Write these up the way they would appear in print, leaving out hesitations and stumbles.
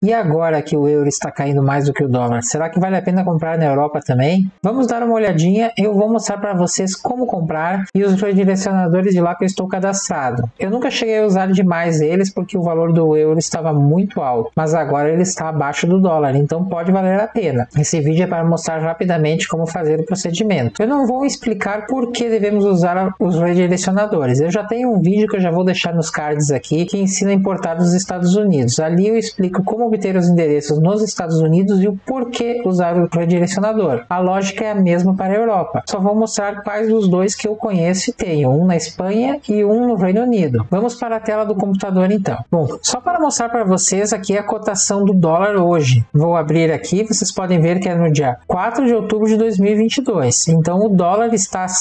E agora que o euro está caindo mais do que o dólar, será que vale a pena comprar na Europa também? Vamos dar uma olhadinha, eu vou mostrar para vocês como comprar e os redirecionadores de lá que eu estou cadastrado. Eu nunca cheguei a usar demais eles porque o valor do euro estava muito alto, mas agora ele está abaixo do dólar, então pode valer a pena. Esse vídeo é para mostrar rapidamente como fazer o procedimento. Eu não vou explicar por que devemos usar os redirecionadores. Eu já tenho um vídeo que eu já vou deixar nos cards aqui que ensina a importar dos Estados Unidos. Ali eu explico como obter os endereços nos Estados Unidos e o porquê usar o redirecionador. A lógica é a mesma para a Europa. Só vou mostrar quais dos dois que eu conheço e tenho, um na Espanha e um no Reino Unido. Vamos para a tela do computador então. Bom, só para mostrar para vocês aqui a cotação do dólar hoje. Vou abrir aqui, vocês podem ver que é no dia 4 de outubro de 2022. Então o dólar está a R$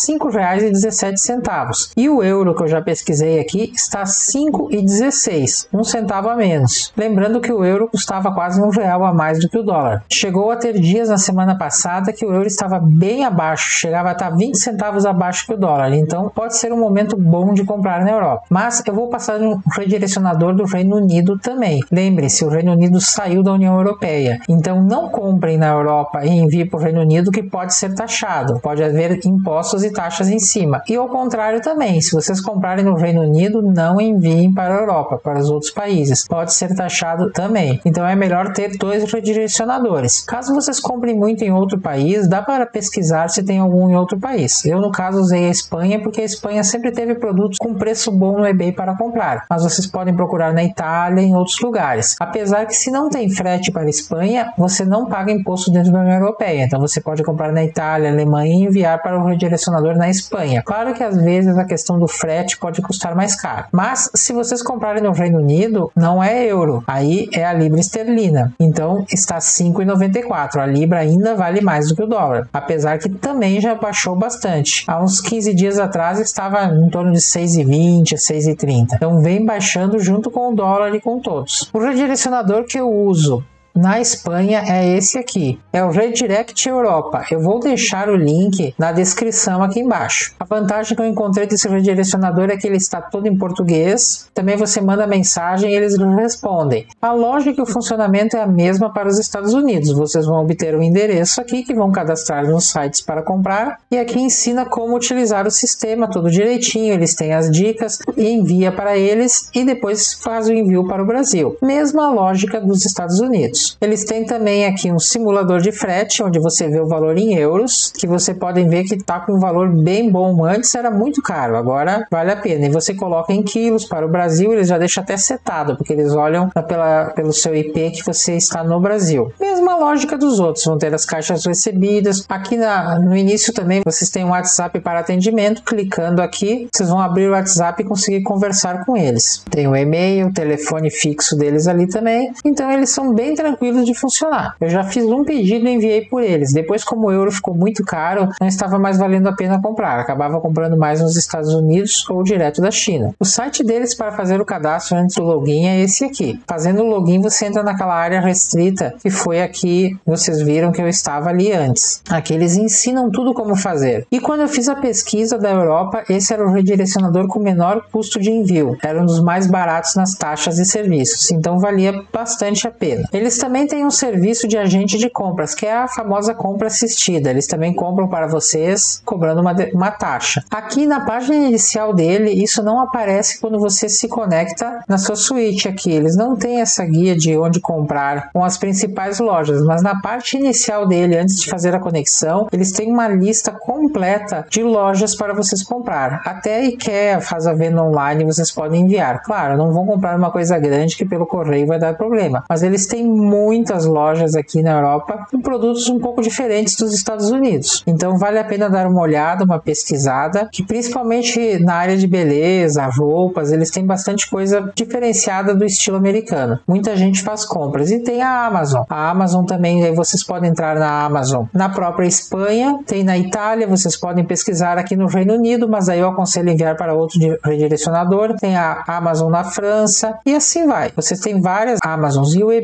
5,17 e o euro, que eu já pesquisei aqui, está a 5,16, um centavo a menos. Lembrando que o euro custava quase R$1 a mais do que o dólar. Chegou a ter dias na semana passada que o euro estava bem abaixo, chegava a estar 20 centavos abaixo que o dólar, então pode ser um momento bom de comprar na Europa. Mas eu vou passar no redirecionador do Reino Unido também. Lembre-se, o Reino Unido saiu da União Europeia, então não comprem na Europa e enviem para o Reino Unido, que pode ser taxado, pode haver impostos e taxas em cima. E ao contrário também, se vocês comprarem no Reino Unido, não enviem para a Europa, para os outros países, pode ser taxado também. Então é melhor ter dois redirecionadores. Caso vocês comprem muito em outro país, dá para pesquisar se tem algum em outro país. Eu no caso usei a Espanha porque a Espanha sempre teve produtos com preço bom no eBay para comprar, mas vocês podem procurar na Itália e em outros lugares. Apesar que se não tem frete para a Espanha, você não paga imposto dentro da União Europeia, então você pode comprar na Itália, Alemanha e enviar para o redirecionador na Espanha. Claro que às vezes a questão do frete pode custar mais caro, mas se vocês comprarem no Reino Unido, não é euro, aí é a libra esterlina, então está 5,94, a libra ainda vale mais do que o dólar, apesar que também já baixou bastante. Há uns 15 dias atrás estava em torno de 6,20, 6,30, então vem baixando junto com o dólar e com todos. O redirecionador que eu uso na Espanha é esse aqui, é o Redirect Europa. Eu vou deixar o link na descrição aqui embaixo. A vantagem que eu encontrei desse redirecionador é que ele está todo em português, também você manda mensagem e eles respondem. A lógica e o funcionamento é a mesma para os Estados Unidos, vocês vão obter um endereço aqui que vão cadastrar nos sites para comprar e aqui ensina como utilizar o sistema tudo direitinho, eles têm as dicas e envia para eles e depois faz o envio para o Brasil. Mesma lógica dos Estados Unidos. Eles têm também aqui um simulador de frete, onde você vê o valor em euros, que você podem ver que está com um valor bem bom. Antes era muito caro, agora vale a pena. E você coloca em quilos para o Brasil, eles já deixam até setado, porque eles olham pelo seu IP que você está no Brasil. Mesma lógica dos outros, vão ter as caixas recebidas. Aqui no início também vocês têm um WhatsApp para atendimento, clicando aqui, vocês vão abrir o WhatsApp e conseguir conversar com eles. Tem o e-mail, o telefone fixo deles ali também, então eles são bem tranquilos de funcionar. Eu já fiz um pedido e enviei por eles. Depois, como o euro ficou muito caro, não estava mais valendo a pena comprar. Acabava comprando mais nos Estados Unidos ou direto da China. O site deles para fazer o cadastro antes do login é esse aqui. Fazendo o login, você entra naquela área restrita que foi aqui, vocês viram que eu estava ali antes. Aqui eles ensinam tudo como fazer. E quando eu fiz a pesquisa da Europa, esse era o redirecionador com menor custo de envio. Era um dos mais baratos nas taxas e serviços. Então valia bastante a pena. Eles também têm um serviço de agente de compras, que é a famosa compra assistida. Eles também compram para vocês, cobrando uma taxa. Aqui na página inicial dele, isso não aparece quando você se conecta na sua suíte aqui. Eles não têm essa guia de onde comprar com as principais lojas, mas na parte inicial dele, antes de fazer a conexão, eles têm uma lista completa de lojas para vocês comprar. Até a IKEA faz a venda online, vocês podem enviar. Claro, não vão comprar uma coisa grande que pelo correio vai dar problema, mas eles têm muitas lojas aqui na Europa com produtos um pouco diferentes dos Estados Unidos. Então vale a pena dar uma olhada, uma pesquisada, que principalmente na área de beleza, roupas, eles têm bastante coisa diferenciada do estilo americano. Muita gente faz compras. E tem a Amazon. A Amazon também, aí vocês podem entrar na Amazon na própria Espanha, tem na Itália, vocês podem pesquisar aqui no Reino Unido, mas aí eu aconselho enviar para outro redirecionador. Tem a Amazon na França e assim vai. Vocês têm várias Amazons e o eBay também.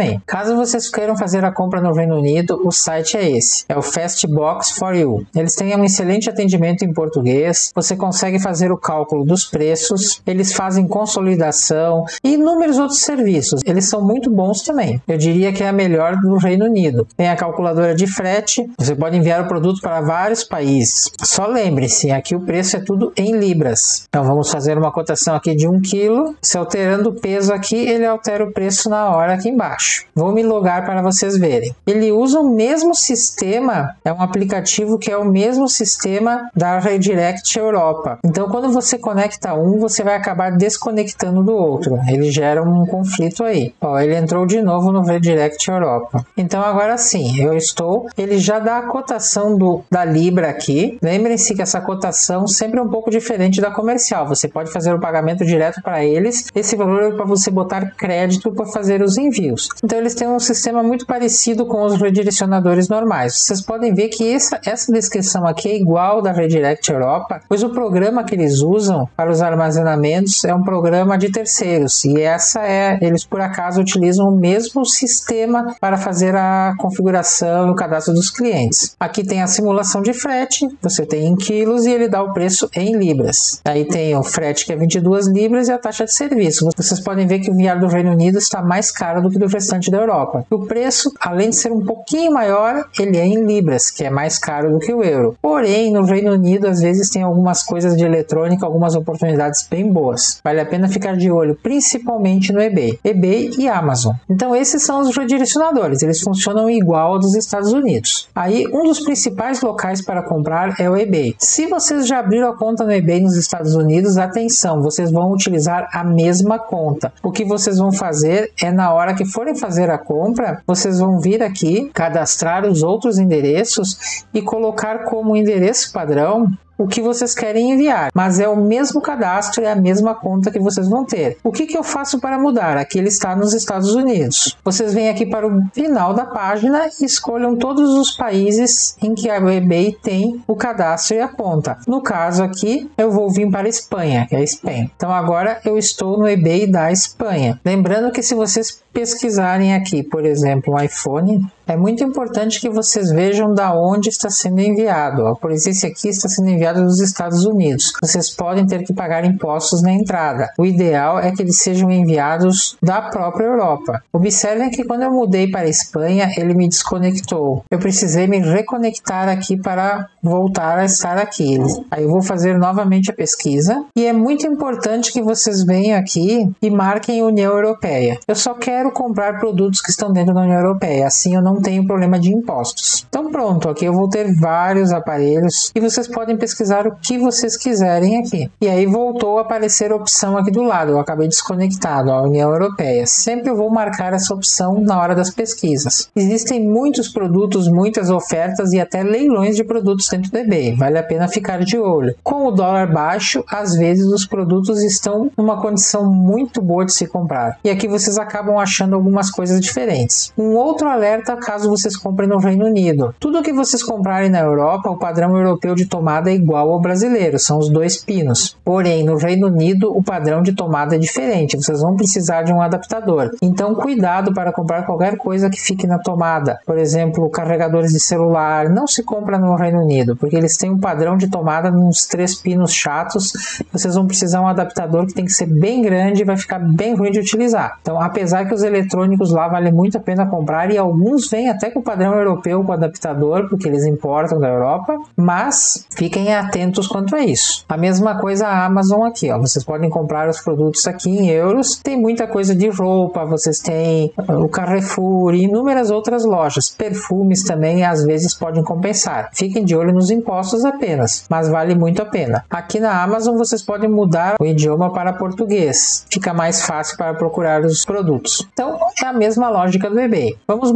também. Caso vocês queiram fazer a compra no Reino Unido, o site é esse, é o Fastbox for You. Eles têm um excelente atendimento em português, você consegue fazer o cálculo dos preços, eles fazem consolidação e inúmeros outros serviços. Eles são muito bons também. Eu diria que é a melhor do Reino Unido. Tem a calculadora de frete, você pode enviar o produto para vários países. Só lembre-se, aqui o preço é tudo em libras. Então vamos fazer uma cotação aqui de 1 kg. Se alterando o peso aqui, ele altera o preço na hora aqui embaixo. Vou me logar para vocês verem. Ele usa o mesmo sistema, é um aplicativo que é o mesmo sistema da Redirect Europa. Então quando você conecta um, você vai acabar desconectando do outro. Ele gera um conflito aí. Ó, ele entrou de novo no Redirect Europa. Então agora sim, ele já dá a cotação da Libra aqui. Lembrem-se que essa cotação sempre é um pouco diferente da comercial. Você pode fazer o pagamento direto para eles. Esse valor é para você botar crédito para fazer os envios. Então eles têm um sistema muito parecido com os redirecionadores normais. Vocês podem ver que essa descrição aqui é igual da Redirect Europa, pois o programa que eles usam para os armazenamentos é um programa de terceiros e eles por acaso utilizam o mesmo sistema para fazer a configuração e o cadastro dos clientes. Aqui tem a simulação de frete, você tem em quilos e ele dá o preço em libras. Aí tem o frete que é 22 libras e a taxa de serviço. Vocês podem ver que o enviar do Reino Unido está mais caro do que do restante da Europa. O preço, além de ser um pouquinho maior, ele é em libras, que é mais caro do que o euro. Porém, no Reino Unido, às vezes tem algumas coisas de eletrônica, algumas oportunidades bem boas. Vale a pena ficar de olho, principalmente no eBay e Amazon. Então, esses são os redirecionadores. Eles funcionam igual ao dos Estados Unidos. Aí, um dos principais locais para comprar é o eBay. Se vocês já abriram a conta no eBay nos Estados Unidos, atenção, vocês vão utilizar a mesma conta. O que vocês vão fazer é, na hora que forem fazer a compra, vocês vão vir aqui, cadastrar os outros endereços e colocar como endereço padrão o que vocês querem enviar, mas é o mesmo cadastro, é a mesma conta que vocês vão ter. O que eu faço para mudar? Aqui ele está nos Estados Unidos. Vocês vêm aqui para o final da página e escolham todos os países em que a eBay tem o cadastro e a conta. No caso aqui, eu vou vir para a Espanha, que é a Spain. Então agora eu estou no eBay da Espanha. Lembrando que se vocês pesquisarem aqui, por exemplo, um iPhone, é muito importante que vocês vejam da onde está sendo enviado. Ó, por exemplo, esse aqui está sendo enviado dos Estados Unidos. Vocês podem ter que pagar impostos na entrada. O ideal é que eles sejam enviados da própria Europa. Observem que quando eu mudei para a Espanha, ele me desconectou. Eu precisei me reconectar aqui para voltar a estar aqui. Aí eu vou fazer novamente a pesquisa. E é muito importante que vocês venham aqui e marquem União Europeia. Eu só quero comprar produtos que estão dentro da União Europeia. Assim eu não tenho problema de impostos. Então pronto, aqui eu vou ter vários aparelhos e vocês podem pesquisar o que vocês quiserem aqui. E aí voltou a aparecer a opção aqui do lado. Eu acabei desconectado, a União Europeia. Sempre eu vou marcar essa opção na hora das pesquisas. Existem muitos produtos, muitas ofertas e até leilões de produtos dentro do eBay. Vale a pena ficar de olho. Com o dólar baixo, às vezes os produtos estão numa condição muito boa de se comprar. E aqui vocês acabam achando algumas coisas diferentes. Um outro alerta caso vocês comprem no Reino Unido. Tudo que vocês comprarem na Europa, o padrão europeu de tomada é igual ao brasileiro, são os 2 pinos. Porém, no Reino Unido, o padrão de tomada é diferente, vocês vão precisar de um adaptador. Então, cuidado para comprar qualquer coisa que fique na tomada. Por exemplo, carregadores de celular, não se compra no Reino Unido, porque eles têm um padrão de tomada uns 3 pinos chatos, vocês vão precisar de um adaptador que tem que ser bem grande e vai ficar bem ruim de utilizar. Então, apesar que os eletrônicos lá vale muito a pena comprar e alguns vêm até com o padrão europeu com adaptador, porque eles importam da Europa, mas fiquem atentos quanto a isso. A mesma coisa a Amazon aqui, ó. Vocês podem comprar os produtos aqui em euros, tem muita coisa de roupa, vocês têm o Carrefour e inúmeras outras lojas, perfumes também às vezes podem compensar. Fiquem de olho nos impostos apenas, mas vale muito a pena. Aqui na Amazon vocês podem mudar o idioma para português, fica mais fácil para procurar os produtos. Então é a mesma lógica do eBay. Vamos mudar aqui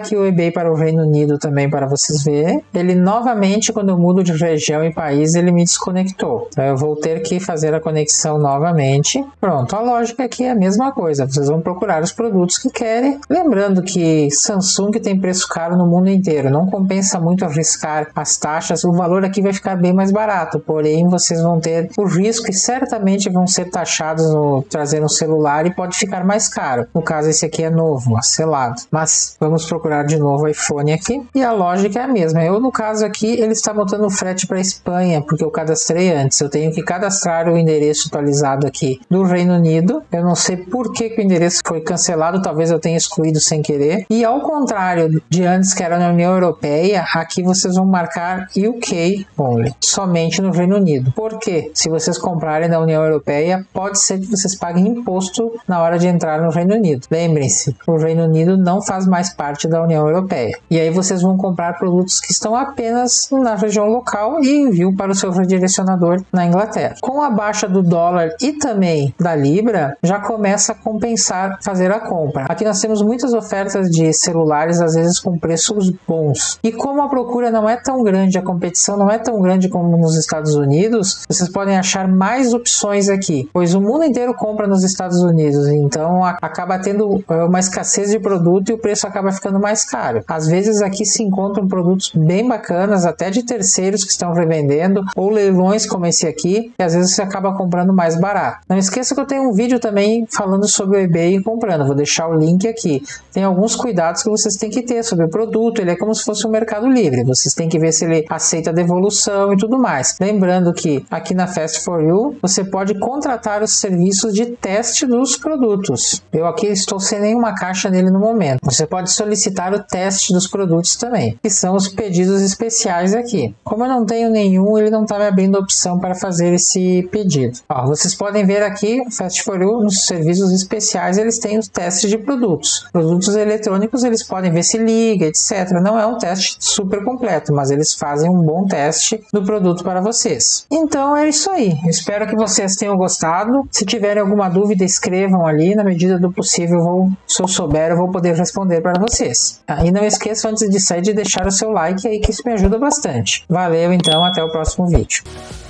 aqui o eBay para o Reino Unido também para vocês verem. Ele novamente, quando eu mudo de região e país, ele me desconectou. Então eu vou ter que fazer a conexão novamente. Pronto, a lógica aqui é a mesma coisa. Vocês vão procurar os produtos que querem. Lembrando que Samsung tem preço caro no mundo inteiro. Não compensa muito arriscar as taxas. O valor aqui vai ficar bem mais barato. Porém, vocês vão ter o risco e certamente vão ser taxados no trazer um celular e pode ficar mais caro. No caso, esse aqui é novo, selado. Mas vamos procurar de novo o iPhone aqui. E a lógica é a mesma. Eu, no caso aqui, ele está botando o frete para Espanha, porque eu cadastrei antes. Eu tenho que cadastrar o endereço atualizado aqui do Reino Unido. Eu não sei por que o endereço foi cancelado, talvez eu tenha excluído sem querer. E ao contrário de antes, que era na União Europeia, aqui vocês vão marcar UK only, somente no Reino Unido. Por quê? Se vocês comprarem na União Europeia, pode ser que vocês paguem imposto na hora de entrar no Reino Unido. Lembrem-se, o Reino Unido não faz mais parte da União Europeia. E aí vocês vão comprar produtos que estão apenas na região local e envio para o seu redirecionador na Inglaterra. Com a baixa do dólar e também da Libra, já começa a compensar fazer a compra. Aqui nós temos muitas ofertas de celulares, às vezes com preços bons. E como a procura não é tão grande, a competição não é tão grande como nos Estados Unidos, vocês podem achar mais opções aqui, pois o mundo inteiro compra nos Estados Unidos, então acaba tendo uma escassez de produto e o preço acaba ficando mais caro. Às vezes aqui se encontram produtos bem bacanas, até de terceiros que estão revendendo, ou leilões como esse aqui, que às vezes você acaba comprando mais barato. Não esqueça que eu tenho um vídeo também falando sobre o eBay e comprando, vou deixar o link aqui. Tem alguns cuidados que vocês têm que ter sobre o produto, ele é como se fosse um Mercado Livre, vocês têm que ver se ele aceita devolução e tudo mais. Lembrando que aqui na Fast For You, você pode contratar os serviços de teste dos produtos. Eu aqui estou sem nenhuma caixa nele no momento. Você pode solicitar o teste dos produtos também, que são os pedidos especiais aqui. Como eu não tenho nenhum, ele não está me abrindo a opção para fazer esse pedido. Ó, vocês podem ver aqui, Fast For You, nos serviços especiais, eles têm os testes de produtos. Produtos eletrônicos, eles podem ver se liga, etc. Não é um teste super completo, mas eles fazem um bom teste do produto para vocês. Então é isso aí. Espero que vocês tenham gostado. Se tiverem alguma dúvida, escrevam ali. Na medida do possível, se eu souber, eu vou poder responder para vocês. E não esqueçam, antes de sair, de deixar o seu like aí, que isso me ajuda bastante. Valeu, então, até o próximo vídeo.